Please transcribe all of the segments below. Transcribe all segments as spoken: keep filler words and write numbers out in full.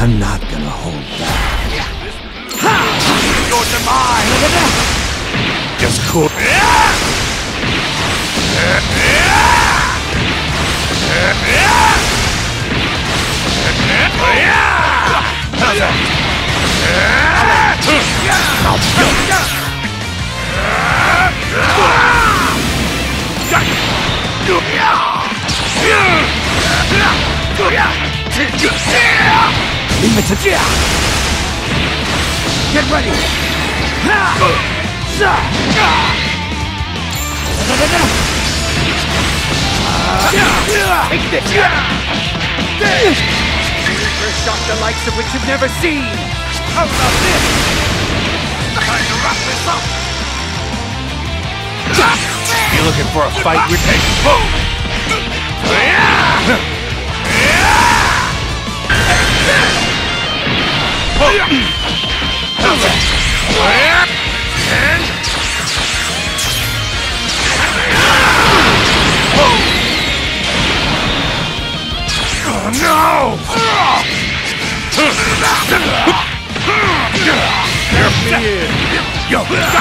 I'm not gonna hold back. Your demise! Just cool. How's that? Leave it to Jack! Get ready! Take this! First shot the likes of which you've never seen! How about this? Time to wrap this up! You looking for a fight? We're taking both! And oh no! Help me in! Yo!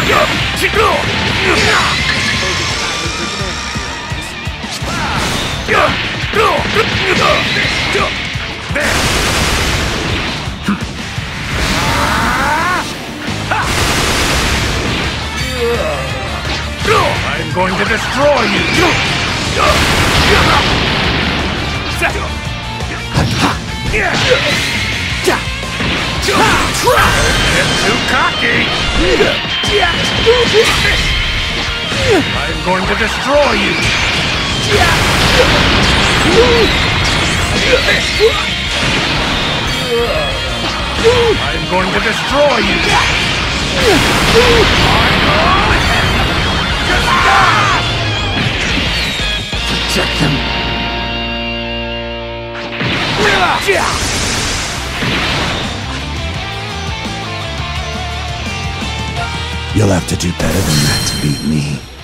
I'm going to destroy you! Get too cocky! I'm going to destroy you! I'm going to destroy you! Protect them! You'll have to do better than that to beat me.